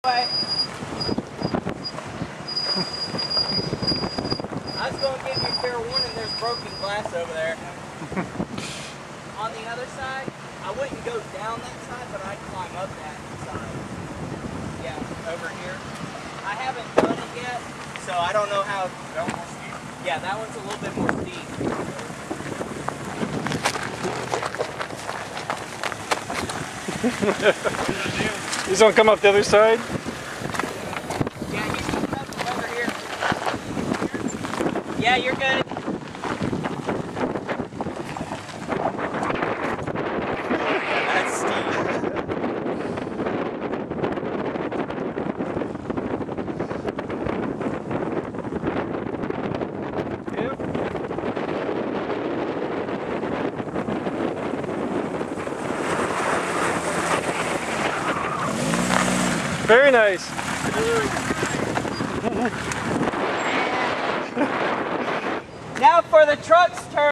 I was going to give you fair warning, there's broken glass over there. On the other side, I wouldn't go down that side, but I'd climb up that side. Yeah, over here. I haven't done it yet, so I don't know how. That one's more steep? Yeah, that one's a little bit more steep. He's gonna come up the other side? Yeah, he's coming up from over here. Yeah, you're good. That's steep. Yep. Very nice. Now for the truck's turn.